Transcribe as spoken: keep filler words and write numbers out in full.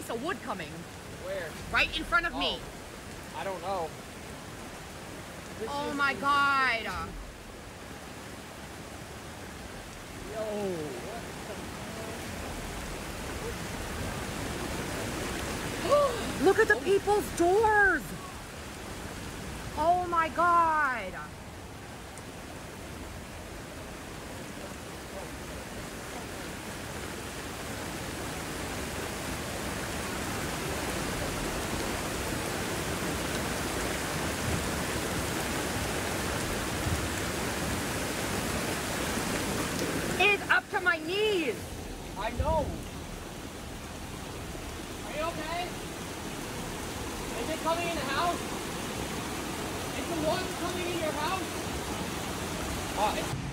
piece of wood coming. Where? Right in front of oh. me. I don't know. This oh is my god. Yo. Look at the people's doors. Oh my god. It is up to my knees. I know. Are you okay? Is it coming in the house? Is the water coming in your house? Oh, it's